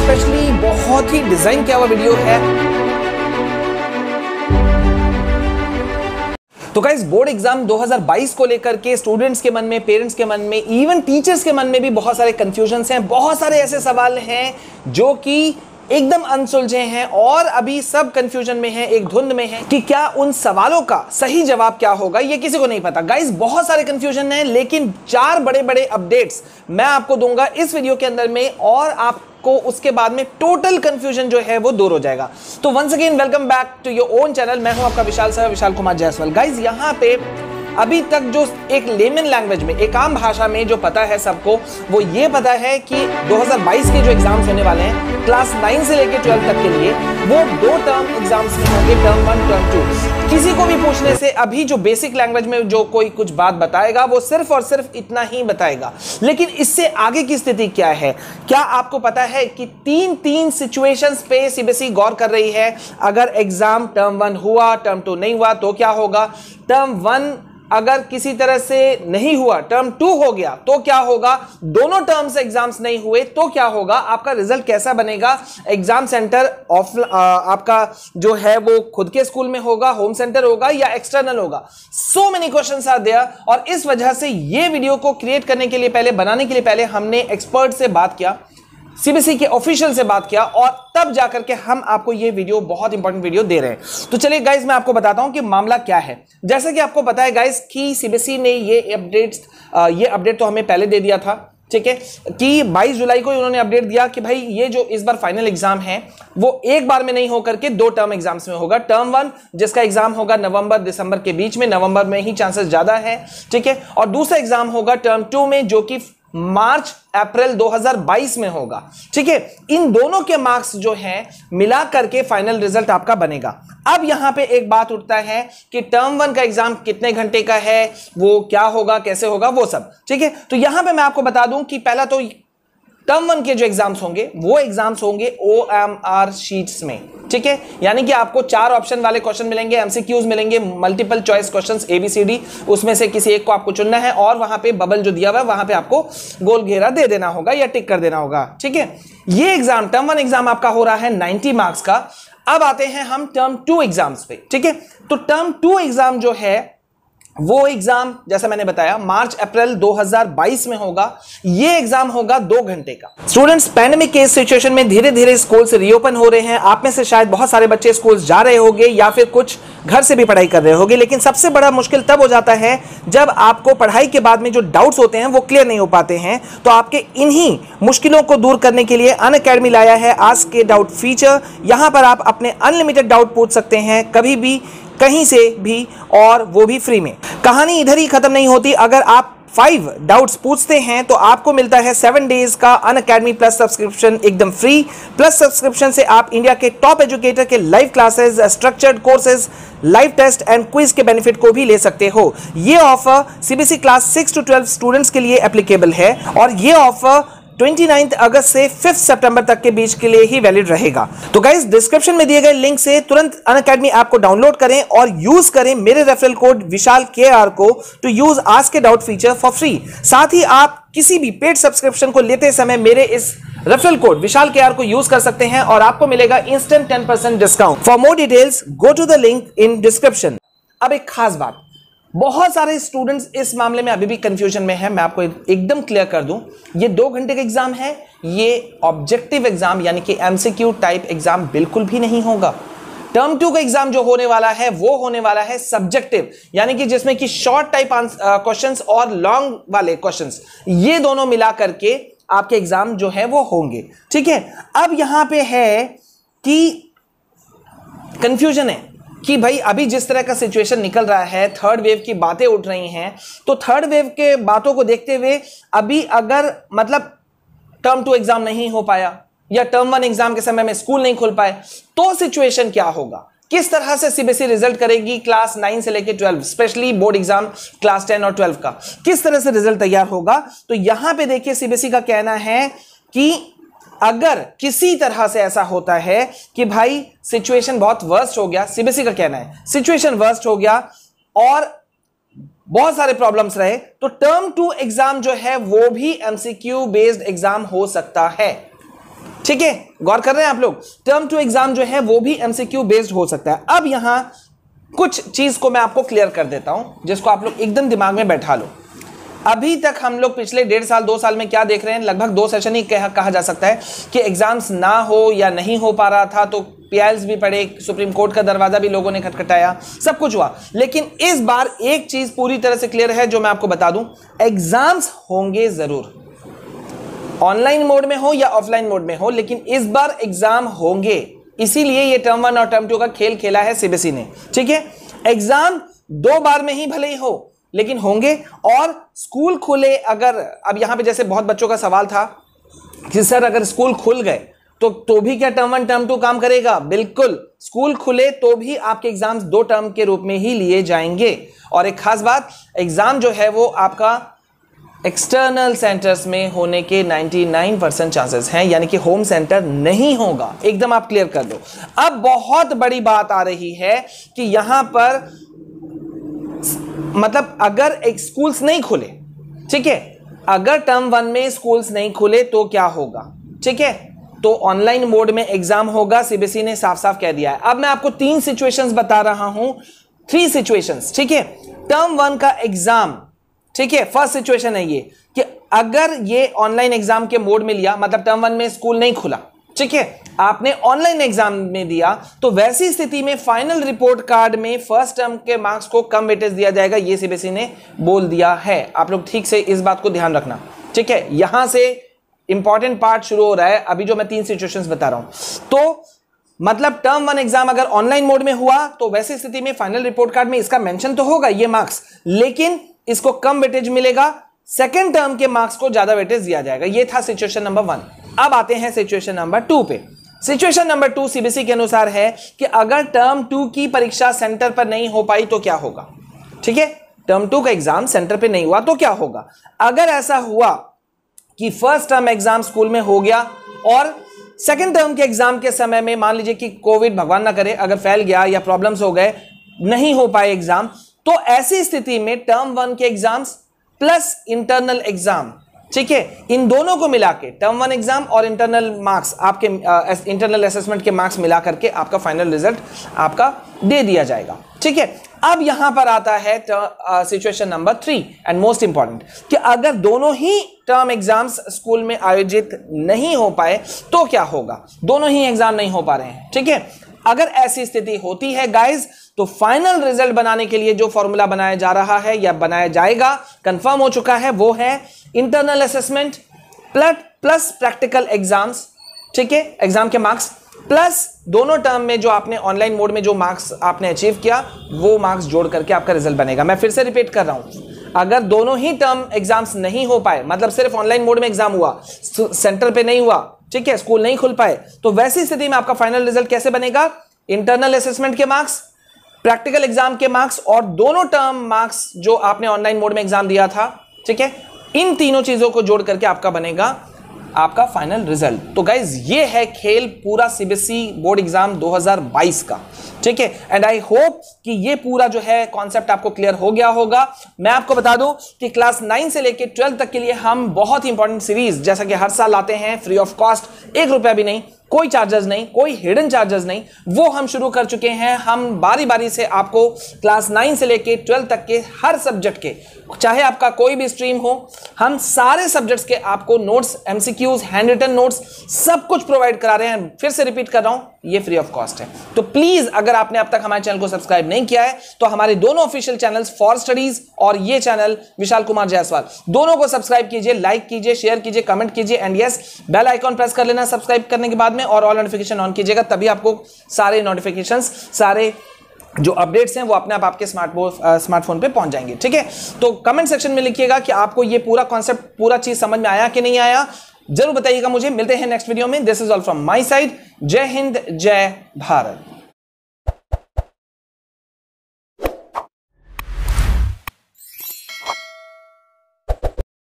Specially बहुत ही design किया हुआ वीडियो है। तो गाइस, बोर्ड एग्जाम 2022 को लेकर के स्टूडेंट्स के मन में, पेरेंट्स के मन में, इवन टीचर्स के मन में भी बहुत सारे कंफ्यूजन्स हैं। बहुत सारे ऐसे सवाल हैं जो कि एकदम अनसुलझे हैं और अभी सब कंफ्यूजन में है, एक धुंध में है कि क्या उन सवालों का सही जवाब क्या होगा, ये किसी को नहीं पता। गाइस, बहुत सारे कंफ्यूजन हैं, लेकिन 4 बड़े बड़े अपडेट्स मैं आपको दूंगा इस वीडियो के अंदर में, और आपको उसके बाद में टोटल कंफ्यूजन जो है वो दूर हो जाएगा। तो once again welcome back to your own channel. मैं हूं आपका विशाल सर, विशाल कुमार जायसवाल। गाइस, यहां पे अभी तक जो एक लेमन लैंग्वेज में, एक आम भाषा में जो पता है सबको, वो ये पता है कि 2022 के जो एग्जाम्स होने वाले हैं क्लास 9 से लेकर 12 तक के लिए, वो 2 टर्म एग्जाम्स में होंगे, टर्म 1, टर्म 2। किसी को भी पूछने से अभी जो बेसिक लैंग्वेज में जो कोई कुछ बात बताएगा वो सिर्फ और सिर्फ इतना ही बताएगा, लेकिन इससे आगे की स्थिति क्या है? क्या आपको पता है कि 3 सिचुएशंस पे सीबीएसई गौर कर रही है? अगर एग्जाम टर्म 1 हुआ, टर्म 2 नहीं हुआ तो क्या होगा? टर्म 1 अगर किसी तरह से नहीं हुआ, टर्म 2 हो गया तो क्या होगा? दोनों टर्म्स एग्जाम्स नहीं हुए तो क्या होगा? आपका रिजल्ट कैसा बनेगा? एग्जाम सेंटर ऑफ आपका जो है वो खुद के स्कूल में होगा, होम सेंटर होगा या एक्सटर्नल होगा? So many questions are there, और इस वजह से ये वीडियो को क्रिएट करने के लिए पहले, बनाने के लिए पहले हमने एक्सपर्ट से बात किया, सीबीएसई के ऑफिशियल से बात किया, और तब जाकर के हम आपको ये वीडियो, बहुत इंपॉर्टेंट वीडियो दे रहे हैं। तो चलिए गाइस, मैं आपको बताता हूं कि मामला क्या है। जैसे कि आपको पता है गाइस कि सीबीएसई ने ये अपडेट तो हमें पहले दे दिया था, ठीक है, कि 22 जुलाई को उन्होंने अपडेट दिया कि भाई ये जो इस बार फाइनल एग्जाम है वो एक बार में नहीं होकर के 2 टर्म एग्जाम्स में होगा। टर्म 1 जिसका एग्जाम होगा नवंबर दिसंबर के बीच में, नवंबर में ही चांसेस ज्यादा है, ठीक है, और दूसरा एग्जाम होगा टर्म 2 में, जो कि मार्च अप्रैल 2022 में होगा, ठीक है। इन दोनों के मार्क्स जो हैं मिला करके फाइनल रिजल्ट आपका बनेगा। अब यहां पे एक बात उठता है कि टर्म 1 का एग्जाम कितने घंटे का है, वो क्या होगा, कैसे होगा, वो सब, ठीक है। तो यहां पे मैं आपको बता दूं कि पहला तो टर्म 1 के जो एग्जाम्स होंगे वो एग्जाम्स होंगे OMR शीट्स में, ठीक है, यानी कि आपको 4 ऑप्शन वाले क्वेश्चन मिलेंगे, एमसीक्यूज मिलेंगे, मल्टीपल चॉइस क्वेश्चंस ABCD, उसमें से किसी एक को आपको चुनना है, और वहां पे बबल जो दिया हुआ है वहां पे आपको गोल घेरा दे देना होगा या टिक कर देना होगा, ठीक है। ये एग्जाम, टर्म 1 एग्जाम आपका हो रहा है 90 मार्क्स का। अब आते हैं हम टर्म 2 एग्जाम्स पे, ठीक है। तो टर्म 2 एग्जाम जो है वो एग्जाम, जैसा मैंने बताया, मार्च अप्रैल 2022 में होगा। ये एग्जाम होगा 2 घंटे का। स्टूडेंट्स, पैंडेमिक के सिचुएशन में धीरे धीरे स्कूल्स रीओपन हो रहे हैं। आप में से शायद बहुत सारे बच्चे स्कूल जा रहे होंगे या फिर कुछ घर से भी पढ़ाई कर रहे होंगे, लेकिन सबसे बड़ा मुश्किल तब हो जाता है जब आपको पढ़ाई के बाद में जो डाउट्स होते हैं वो क्लियर नहीं हो पाते हैं। तो आपके इन्हीं मुश्किलों को दूर करने के लिए अनअकैडमी लाया है आस्क ए डाउट फीचर। यहां पर आप अपने अनलिमिटेड डाउट पूछ सकते हैं, कभी भी, कहीं से भी, और वो भी फ्री में। कहानी इधर ही खत्म नहीं होती। अगर आप 5 डाउट्स पूछते हैं तो आपको मिलता है 7 डेज का अनअकैडमी प्लस सब्सक्रिप्शन एकदम फ्री। प्लस सब्सक्रिप्शन से आप इंडिया के टॉप एजुकेटर के live classes, structured courses, live test and quiz के बेनिफिट को भी ले सकते हो। ये offer CBSE class 6 to 12 students के लिए एप्लीकेबल है, और ये ऑफर 29 अगस्त से 5 सितंबर तक के बीच के लिए ही वैलिड रहेगा। तो गाइस, डिस्क्रिप्शन में दिए गए लिंक से तुरंत अनअकैडमी ऐप को डाउनलोड करें और यूज करें मेरे रेफरल कोड विशाल KR को to use ask a doubt feature for free. साथ ही आप किसी भी पेड सब्सक्रिप्शन को लेते समय मेरे इस रेफरल कोड विशाल KR को यूज कर सकते हैं और आपको मिलेगा instant 10% discount. For more details go to the link in description. अब एक खास बात, बहुत सारे स्टूडेंट्स इस मामले में अभी भी कंफ्यूजन में है। मैं आपको एकदम क्लियर कर दूं, ये 2 घंटे का एग्जाम है, ये ऑब्जेक्टिव एग्जाम यानी कि MCQ टाइप एग्जाम बिल्कुल भी नहीं होगा। टर्म 2 का एग्जाम जो होने वाला है वो होने वाला है सब्जेक्टिव, यानी कि जिसमें कि शॉर्ट टाइप क्वेश्चंस और लॉन्ग वाले क्वेश्चंस, ये दोनों मिला करके आपके एग्जाम जो है वो होंगे, ठीक है। अब यहां पे है कि कंफ्यूजन है कि भाई अभी जिस तरह का सिचुएशन निकल रहा है, थर्ड वेव की बातें उठ रही हैं, तो थर्ड वेव के बातों को देखते हुए अभी अगर मतलब टर्म 2 एग्जाम नहीं हो पाया या टर्म 1 एग्जाम के समय में स्कूल नहीं खुल पाए, तो सिचुएशन क्या होगा? किस तरह से सीबीएसई रिजल्ट करेगी क्लास 9 से लेकर 12, स्पेशली बोर्ड एग्जाम क्लास 10 और 12 का, किस तरह से रिजल्ट तैयार होगा? तो यहां पे देखिए, सीबीएसई का कहना है कि अगर किसी तरह से ऐसा होता है कि भाई सिचुएशन बहुत वर्स्ट हो गया, सीबीएसई का कहना है सिचुएशन वर्स्ट हो गया और बहुत सारे प्रॉब्लम्स रहे, तो टर्म 2 एग्जाम जो है वो भी एमसीक्यू बेस्ड एग्जाम हो सकता है। ठीक है, गौर कर रहे हैं आप लोग। टर्म 2 एग्जाम जो है वो भी एमसीक्यू बेस्ड हो सकता है। अब यहां कुछ चीज को मैं आपको क्लियर कर देता हूं जिसको आप लोग एकदम दिमाग में बैठा लो। अभी तक हम लोग पिछले 1.5 साल 2 साल में क्या देख रहे हैं, लगभग 2 सेशन ही कहा जा सकता है कि एग्जाम्स ना हो या नहीं हो पा रहा था, तो पीआईएल्स भी पढ़े, सुप्रीम कोर्ट का दरवाजा भी लोगों ने खटखटाया, सब कुछ हुआ। लेकिन इस बार एक चीज पूरी तरह से क्लियर है जो मैं आपको बता दूं, एग्जाम्स होंगे जरूर, ऑनलाइन मोड में हो या ऑफलाइन मोड में हो, लेकिन इस बार एग्जाम होंगे। इसीलिए ये टर्म 1 और टर्म 2 का खेल खेला है सीबीएसई ने। ठीक है, एग्जाम 2 बार में ही भले ही हो लेकिन होंगे। और स्कूल खुले, अगर अब यहां पे जैसे बहुत बच्चों का सवाल था कि सर अगर स्कूल खुल गए तो भी क्या टर्म 1 टर्म 2 काम करेगा? बिल्कुल, स्कूल खुले तो भी आपके एग्जाम्स 2 टर्म के रूप में ही लिए जाएंगे। और एक खास बात, एग्जाम जो है वो आपका एक्सटर्नल सेंटर्स में होने के 99% चांसेस हैं, यानी कि होम सेंटर नहीं होगा। एकदम आप क्लियर कर लो। अब बहुत बड़ी बात आ रही है कि यहां पर मतलब अगर एक स्कूल्स नहीं खुले, ठीक है, अगर टर्म 1 में स्कूल्स नहीं खुले तो क्या होगा? ठीक है, तो ऑनलाइन मोड में एग्जाम होगा, सीबीएसई ने साफ साफ कह दिया है। अब मैं आपको 3 सिचुएशंस बता रहा हूं, 3 सिचुएशंस। ठीक है, टर्म 1 का एग्जाम, ठीक है, फर्स्ट सिचुएशन है ये कि अगर ये ऑनलाइन एग्जाम के मोड में लिया, मतलब टर्म 1 में स्कूल नहीं खुला, ठीक है, आपने ऑनलाइन एग्जाम में दिया, तो वैसी स्थिति में फाइनल रिपोर्ट कार्ड में फर्स्ट टर्म के मार्क्स को कम वेटेज दिया जाएगा। ये सीबीएसई ने बोल दिया है। आप लोग ठीक से इस बात को ध्यान रखना। ठीक है, यहां से इंपॉर्टेंट पार्ट शुरू हो रहा है, अभी जो मैं 3 सिचुएशंस बता रहा हूं। तो मतलब टर्म 1 एग्जाम अगर ऑनलाइन मोड में हुआ तो वैसी स्थिति में फाइनल रिपोर्ट कार्ड में इसका मेंशन तो होगा ये मार्क्स, लेकिन इसको कम वेटेज मिलेगा, सेकेंड टर्म के मार्क्स को ज्यादा वेटेज दिया जाएगा। ये था सिचुएशन नंबर 1। अब आते हैं सिचुएशन नंबर 2 पे। सिचुएशन नंबर 2 सीबीएसई के अनुसार है कि अगर टर्म 2 की परीक्षा सेंटर पर नहीं हो पाई तो क्या होगा? ठीक है, टर्म 2 का एग्जाम सेंटर पे नहीं हुआ तो क्या होगा? अगर ऐसा हुआ कि फर्स्ट टर्म एग्जाम स्कूल में हो गया और सेकेंड टर्म के एग्जाम के समय में मान लीजिए कि कोविड भगवान ना करे अगर फैल गया या प्रॉब्लम्स हो गए, नहीं हो पाए एग्जाम, तो ऐसी स्थिति में टर्म 1 के एग्जाम्स प्लस इंटरनल एग्जाम, ठीक है, इन दोनों को मिला के टर्म 1 एग्जाम और इंटरनल मार्क्स, आपके इंटरनल असेसमेंट के मार्क्स मिला करके आपका फाइनल रिजल्ट आपका दे दिया जाएगा। ठीक है, अब यहां पर आता है situation number 3 and most important कि अगर दोनों ही टर्म एग्जाम्स स्कूल में आयोजित नहीं हो पाए तो क्या होगा? दोनों ही एग्जाम नहीं हो पा रहे हैं। ठीक है, अगर ऐसी स्थिति होती है गाइज, तो फाइनल रिजल्ट बनाने के लिए जो फॉर्मूला बनाया जा रहा है या बनाया जाएगा, कंफर्म हो चुका है, वो है internal assessment plus practical exams, ठीक है, एग्जाम के मार्क्स प्लस दोनों टर्म में जो आपने ऑनलाइन मोड में जो मार्क्स आपने अचीव किया वो मार्क्स जोड़ करके आपका रिजल्ट बनेगा। मैं फिर से रिपीट कर रहा हूं, अगर दोनों ही टर्म एग्जाम्स नहीं हो पाए, मतलब सिर्फ ऑनलाइन मोड में एग्जाम हुआ, सेंटर पे नहीं हुआ, ठीक है, स्कूल नहीं खुल पाए, तो वैसी स्थिति में आपका फाइनल रिजल्ट कैसे बनेगा? इंटरनल असेसमेंट के मार्क्स, प्रैक्टिकल एग्जाम के मार्क्स और दोनों टर्म मार्क्स जो आपने ऑनलाइन मोड में एग्जाम दिया था, ठीक है, इन तीनों चीजों को जोड़ करके आपका बनेगा आपका फाइनल रिजल्ट। तो गाइज ये है खेल पूरा सीबीएसई बोर्ड एग्जाम 2022 का। ठीक है, एंड आई होप कि ये पूरा जो है कॉन्सेप्ट आपको क्लियर हो गया होगा। मैं आपको बता दूं कि क्लास 9 से लेकर 12 तक के लिए हम बहुत ही इंपॉर्टेंट सीरीज जैसा कि हर साल लाते हैं, फ्री ऑफ कॉस्ट, 1 रुपया भी नहीं, कोई चार्जेस नहीं, कोई हिडन चार्जेस नहीं, वो हम शुरू कर चुके हैं। हम बारी बारी से आपको क्लास 9 से लेके 12 तक के हर सब्जेक्ट के, चाहे आपका कोई भी स्ट्रीम हो, हम सारे सब्जेक्ट्स के आपको notes, MCQs, hand written notes सब कुछ प्रोवाइड करा रहे हैं। फिर से रिपीट कर रहा हूं, ये फ्री ऑफ कॉस्ट है। तो प्लीज अगर आपने अब तक हमारे चैनल को सब्सक्राइब नहीं किया है तो हमारे दोनों ऑफिशियल चैनल्स फॉर स्टडीज और ये चैनल विशाल कुमार जायसवाल, दोनों को सब्सक्राइब कीजिए, लाइक कीजिए, शेयर कीजिए, कमेंट कीजिए and yes bell icon press कर लेना सब्सक्राइब करने के बाद में, और ऑल नोटिफिकेशन ऑन कीजिएगा, तभी आपको सारे नोटिफिकेशंस, सारे जो अपडेट्स हैं वो अपने आप आपके स्मार्टफोन पे पहुंच जाएंगे। ठीक है, तो कमेंट सेक्शन में लिखिएगा कि आपको ये पूरा कॉन्सेप्ट, पूरा चीज समझ में आया कि नहीं आया, जरूर बताइएगा मुझे। मिलते हैं नेक्स्ट वीडियो में। This is all from my side. जय हिंद, जय भारत।